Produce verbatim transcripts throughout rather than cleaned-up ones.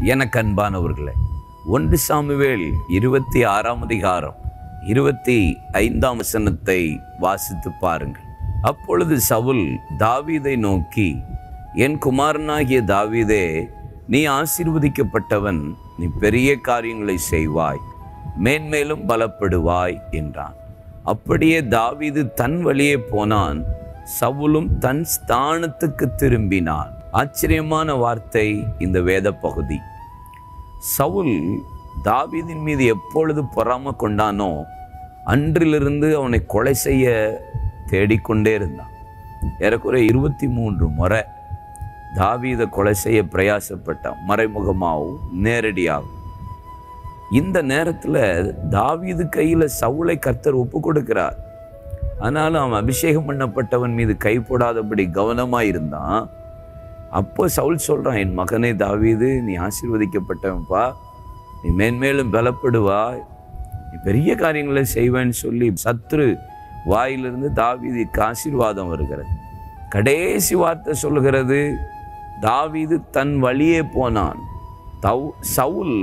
எனக்கு அன்பானவர்களே, ஒன்று சாமுவேல் இருபத்தி ஆறாம் அதிகாரம் இருபத்தி ஐந்தாம் வசனத்தை வாசித்து பாருங்கள். அப்பொழுது சவுல் தாவீதை நோக்கி, என் குமாரனாகிய தாவீதே, நீ ஆசீர்வதிக்கப்பட்டவன், நீ பெரிய காரியங்களை செய்வாய், மேன்மேலும் பலப்படுவாய் என்றான். அப்படியே தாவீது தன் வழியே போனான், சவுலும் தன் ஸ்தானத்துக்கு திரும்பினான். ஆச்சரியமான வார்த்தை இந்த வேத பகுதி. சவுல் தாவீதின் மீது எப்பொழுது பொறாமை கொண்டானோ அன்றிலிருந்து அவனை கொலை செய்ய தேடிக்கொண்டே இருந்தான். ஏறக்குறைய இருபத்தி மூன்று முறை தாவீதை கொலை செய்ய பிரயாசப்பட்டான், மறைமுகமாகவும் நேரடியாகும். இந்த நேரத்தில் தாவீது கையில் சவுலை கர்த்தர் ஒப்பு கொடுக்கிறார். ஆனாலும் அவன் அபிஷேகம் பண்ணப்பட்டவன் மீது கை போடாதபடி கவனமாக இருந்தான். அப்போ சவுல் சொல்கிறான், என் மகனே தாவீது, நீ ஆசீர்வதிக்கப்பட்டவன்பா, நீ மேன்மேலும் பலப்படுவாய், நீ பெரிய காரியங்களை செய்வேன்னு சொல்லி சத்ரு வாயிலிருந்து தாவீதுக்கு ஆசீர்வாதம் வருகிறது. கடைசி வார்த்தை சொல்லுகிறது, தாவீது தன் வழியே போனான், தவ் சவுல்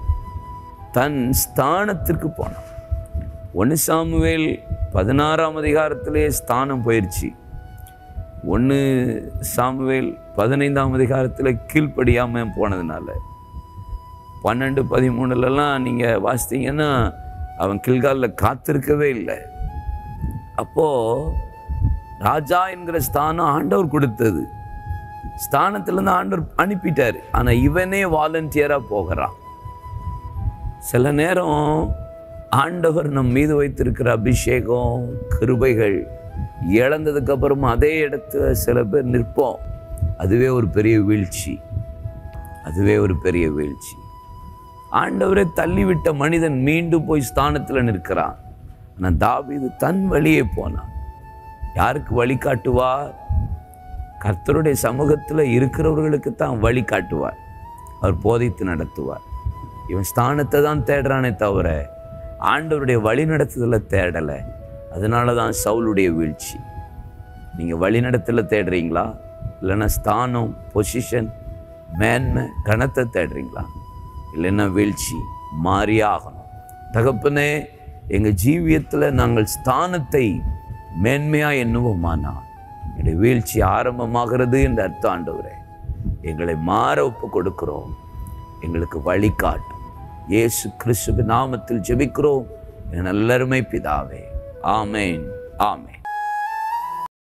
தன் ஸ்தானத்திற்கு போனான். ஒன்று சாமுவேல் பதினாறாம் அதிகாரத்திலே ஸ்தானம் போயிடுச்சு. ஒன்று சாமுவேல் பதினைந்தாம் அதிகாரத்தில் கீழ்ப்படியாமல் போனதுனால, பன்னெண்டு பதிமூணுலலாம் நீங்கள் வாசித்தீங்கன்னா அவன் கில்காலில் காத்திருக்கவே இல்லை. அப்போது ராஜா என்கிற ஸ்தானம் ஆண்டவர் கொடுத்தது, ஸ்தானத்திலேருந்து ஆண்டவர் அனுப்பிட்டார். ஆனால் இவனே வாலண்டியராக போகிறான். சில நேரம் ஆண்டவர் நம் மீது வைத்திருக்கிற அபிஷேகம் கிருபைகள் இழந்ததுக்கு அப்புறமா அதே இடத்துல சில பேர் நிற்போம். அதுவே ஒரு பெரிய வீழ்ச்சி, அதுவே ஒரு பெரிய வீழ்ச்சி. ஆண்டவரை தள்ளிவிட்ட மனிதன் மீண்டும் போய் ஸ்தானத்தில் நிற்கிறான். ஆனால் தாவீது தன் வழியே போனான். யாருக்கு வழி காட்டுவார்? கர்த்தருடைய சமூகத்தில் இருக்கிறவர்களுக்கு தான் வழி காட்டுவார், அவர் போதித்து நடத்துவார். இவன் ஸ்தானத்தை தான் தேடுறானே தவிர ஆண்டவருடைய வழி நடத்துதலை தேடலை. அதனால தான் சவுலுடைய வீழ்ச்சி. நீங்கள் வழி நடத்தல தேடுறீங்களா, இல்லைன்னா ஸ்தானம், பொசிஷன், மேன்மை, கணத்தை தேடுறீங்களா? இல்லைன்னா வீழ்ச்சி மாறியே ஆகணும். தகப்பனே, எங்கள் ஜீவியத்தில் நாங்கள் ஸ்தானத்தை மேன்மையாக எண்ணுவோமானா என்னுடைய வீழ்ச்சி ஆரம்பமாகிறது என்று அர்த்தம். ஆண்டவரே, எங்களை மாற ஒப்பு கொடுக்கிறோம், எங்களுக்கு வழிகாட்டும். இயேசு கிறிஸ்துவின் நாமத்தில் ஜெபிக்கிறோம், என் நல்லருமை பிதாவே. ஆமேன், ஆமேன்.